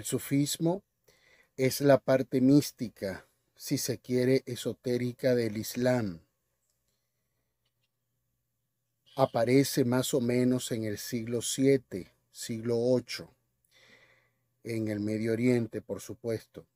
El sufismo es la parte mística, si se quiere, esotérica del Islam. Aparece más o menos en el siglo VII, siglo VIII, en el Medio Oriente, por supuesto.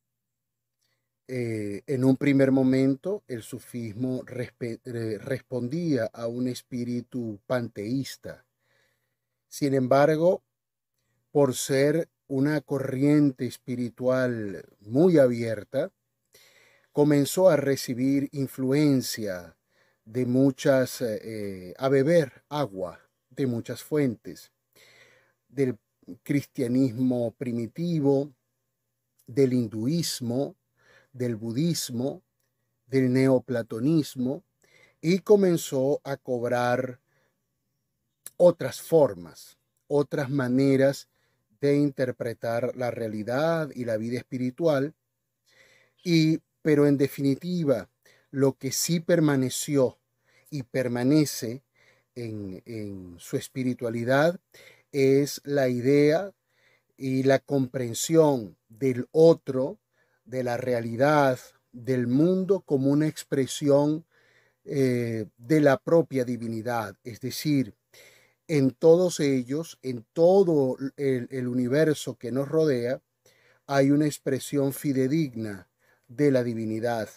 En un primer momento, el sufismo respondía a un espíritu panteísta. Sin embargo, por ser una corriente espiritual muy abierta, comenzó a recibir influencia de a beber agua de muchas fuentes, del cristianismo primitivo, del hinduismo, del budismo, del neoplatonismo, y comenzó a cobrar otras formas, otras maneras de interpretar la realidad y la vida espiritual, pero en definitiva, lo que sí permaneció y permanece en su espiritualidad es la idea y la comprensión del otro, de la realidad, del mundo como una expresión de la propia divinidad. Es decir, en todos ellos, en todo el universo que nos rodea, hay una expresión fidedigna de la divinidad.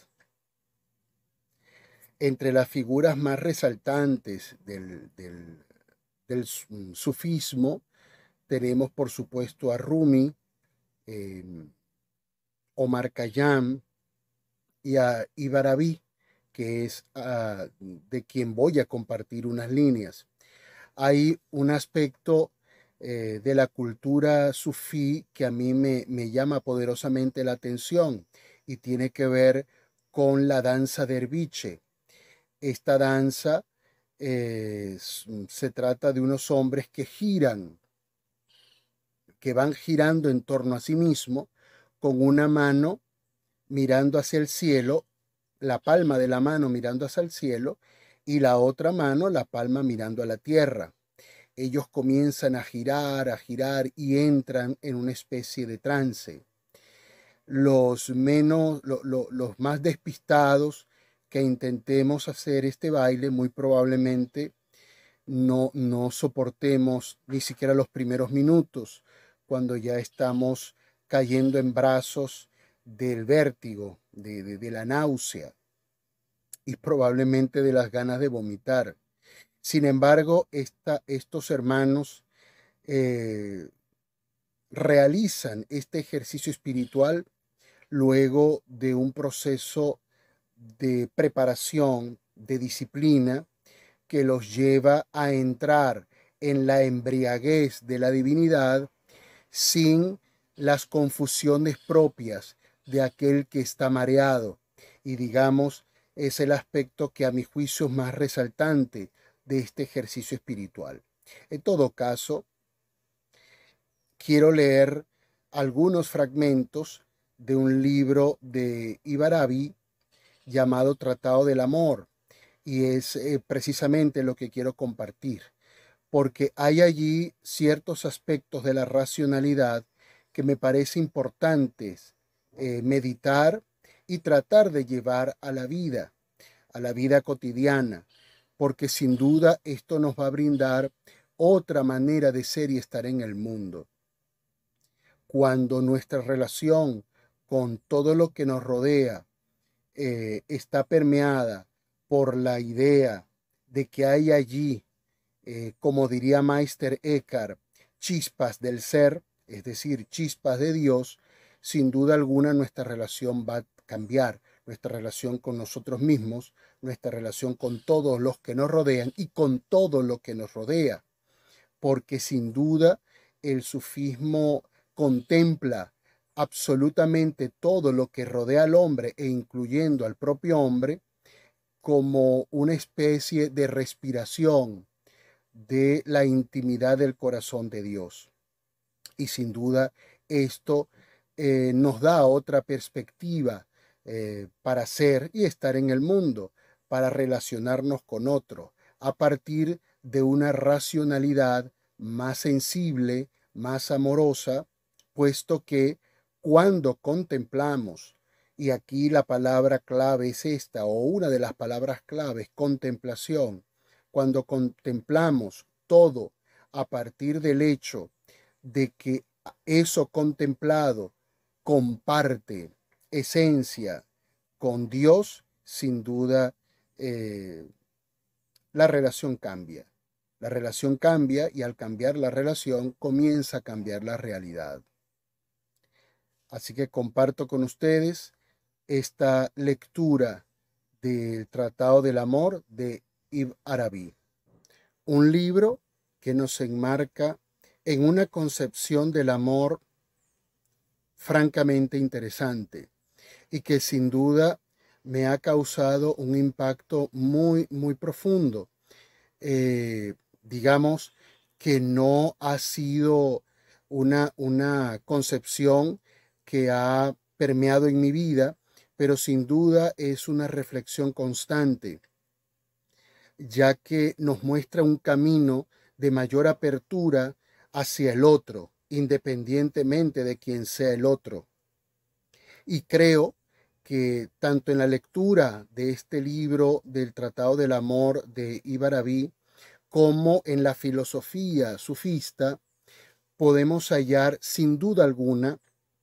Entre las figuras más resaltantes del sufismo tenemos, por supuesto, a Rumi, eh, Omar Khayyam y a Ibarabi, que es de quien voy a compartir unas líneas. Hay un aspecto de la cultura sufí que a mí me llama poderosamente la atención y tiene que ver con la danza derviche. Esta danza se trata de unos hombres que que van girando en torno a sí mismo, con una mano mirando hacia el cielo, la palma de la mano mirando hacia el cielo y la otra mano, la palma mirando a la tierra. Ellos comienzan a girar y entran en una especie de trance. Los más despistados que intentemos hacer este baile, muy probablemente no soportemos ni siquiera los primeros minutos, cuando ya estamos cayendo en brazos del vértigo, de la náusea y probablemente de las ganas de vomitar. Sin embargo, estos hermanos eh, realizan este ejercicio espiritual luego de un proceso de preparación, de disciplina, que los lleva a entrar en la embriaguez de la divinidad sin las confusiones propias de aquel que está mareado. Y digamos, es el aspecto que a mi juicio es más resaltante de este ejercicio espiritual. En todo caso, quiero leer algunos fragmentos de un libro de Ibarabi llamado Tratado del Amor, y es precisamente lo que quiero compartir, porque hay allí ciertos aspectos de la racionalidad que me parece importantes meditar y tratar de llevar a la vida cotidiana, porque sin duda esto nos va a brindar otra manera de ser y estar en el mundo. Cuando nuestra relación con todo lo que nos rodea está permeada por la idea de que hay allí, como diría Meister Eckhart, chispas del ser, es decir, chispas de Dios, sin duda alguna nuestra relación va a cambiar, nuestra relación con nosotros mismos, nuestra relación con todos los que nos rodean y con todo lo que nos rodea, porque sin duda el sufismo contempla absolutamente todo lo que rodea al hombre e incluyendo al propio hombre como una especie de respiración de la intimidad del corazón de Dios. Y sin duda esto nos da otra perspectiva para ser y estar en el mundo, para relacionarnos con otro, a partir de una racionalidad más sensible, más amorosa, puesto que cuando contemplamos, y aquí la palabra clave es esta, o una de las palabras claves, contemplación, cuando contemplamos todo a partir del hecho de que eso contemplado comparte esencia con Dios, sin duda la relación cambia. La relación cambia y al cambiar la relación comienza a cambiar la realidad. Así que comparto con ustedes esta lectura del Tratado del Amor de Ibn Arabi, un libro que nos enmarca en una concepción del amor francamente interesante y que sin duda me ha causado un impacto muy, muy profundo. Digamos que no ha sido una concepción que ha permeado en mi vida, pero sin duda es una reflexión constante, ya que nos muestra un camino de mayor apertura hacia el otro, independientemente de quién sea el otro. Y creo que tanto en la lectura de este libro del Tratado del Amor de Ibn Arabi, como en la filosofía sufista, podemos hallar sin duda alguna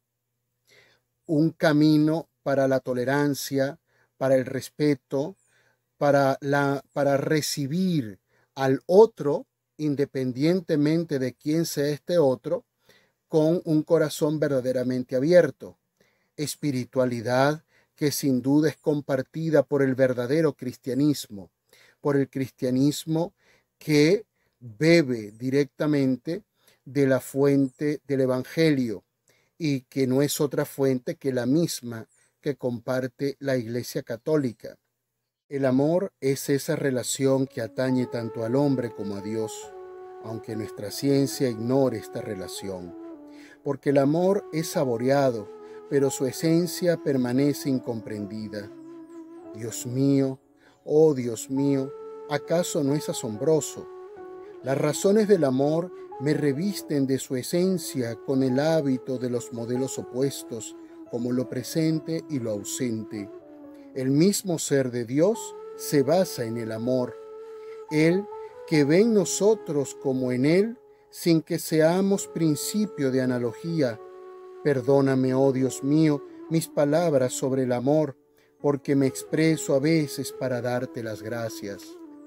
un camino para la tolerancia, para el respeto, para recibir al otro, independientemente de quién sea este otro, con un corazón verdaderamente abierto. Espiritualidad que sin duda es compartida por el verdadero cristianismo, por el cristianismo que bebe directamente de la fuente del Evangelio y que no es otra fuente que la misma que comparte la Iglesia Católica. El amor es esa relación que atañe tanto al hombre como a Dios, aunque nuestra ciencia ignore esta relación, porque el amor es saboreado, pero su esencia permanece incomprendida. Dios mío, oh Dios mío, ¿acaso no es asombroso? Las razones del amor me revisten de su esencia con el hábito de los modelos opuestos, como lo presente y lo ausente. El mismo ser de Dios se basa en el amor. Él que ve en nosotros como en Él, sin que seamos principio de analogía. Perdóname, oh Dios mío, mis palabras sobre el amor, porque me expreso a veces para darte las gracias.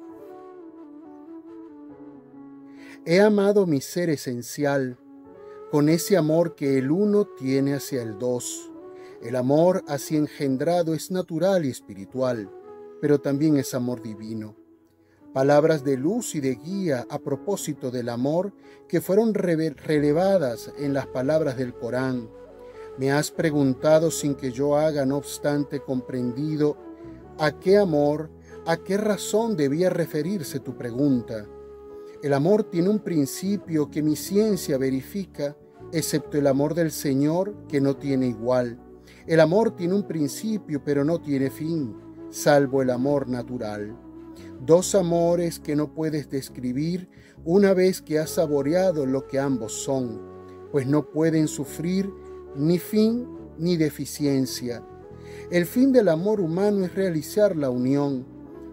He amado mi ser esencial, con ese amor que el uno tiene hacia el dos. El amor así engendrado es natural y espiritual, pero también es amor divino. Palabras de luz y de guía a propósito del amor que fueron relevadas en las palabras del Corán. Me has preguntado sin que yo haga, no obstante, comprendido a qué amor, a qué razón debía referirse tu pregunta. El amor tiene un principio que mi ciencia verifica, excepto el amor del Señor, que no tiene igual. El amor tiene un principio, pero no tiene fin, salvo el amor natural. Dos amores que no puedes describir una vez que has saboreado lo que ambos son, pues no pueden sufrir ni fin ni deficiencia. El fin del amor humano es realizar la unión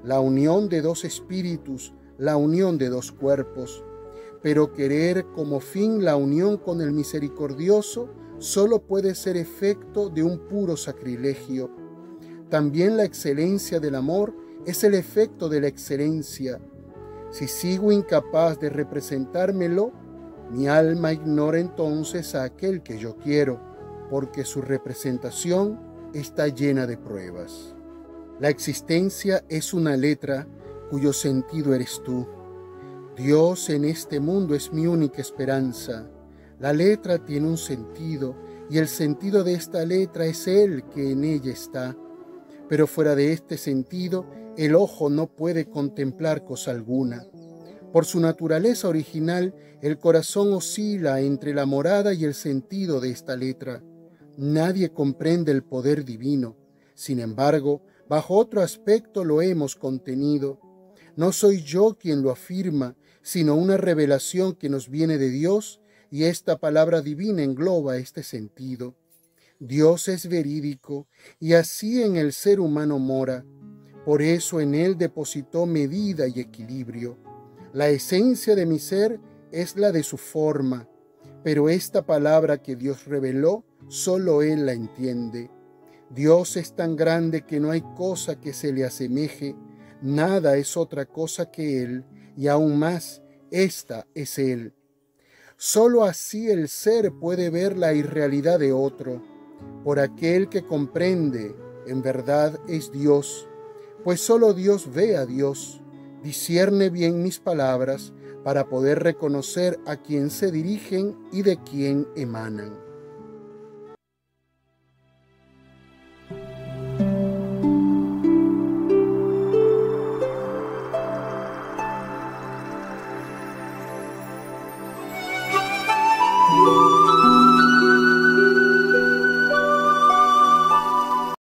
de dos espíritus, la unión de dos cuerpos. Pero querer como fin la unión con el misericordioso solo puede ser efecto de un puro sacrilegio. También la excelencia del amor es el efecto de la excelencia. Si sigo incapaz de representármelo, mi alma ignora entonces a aquel que yo quiero, porque su representación está llena de pruebas. La existencia es una letra cuyo sentido eres tú. Dios en este mundo es mi única esperanza. La letra tiene un sentido y el sentido de esta letra es Él que en ella está. Pero fuera de este sentido, el ojo no puede contemplar cosa alguna. Por su naturaleza original, el corazón oscila entre la morada y el sentido de esta letra. Nadie comprende el poder divino. Sin embargo, bajo otro aspecto lo hemos contenido. No soy yo quien lo afirma, sino una revelación que nos viene de Dios y esta palabra divina engloba este sentido. Dios es verídico y así en el ser humano mora. Por eso en él depositó medida y equilibrio. La esencia de mi ser es la de su forma, pero esta palabra que Dios reveló, solo él la entiende. Dios es tan grande que no hay cosa que se le asemeje, nada es otra cosa que él, y aún más, esta es él. Solo así el ser puede ver la irrealidad de otro. Por aquel que comprende, en verdad es Dios, pues solo Dios ve a Dios. Discierne bien mis palabras para poder reconocer a quién se dirigen y de quién emanan.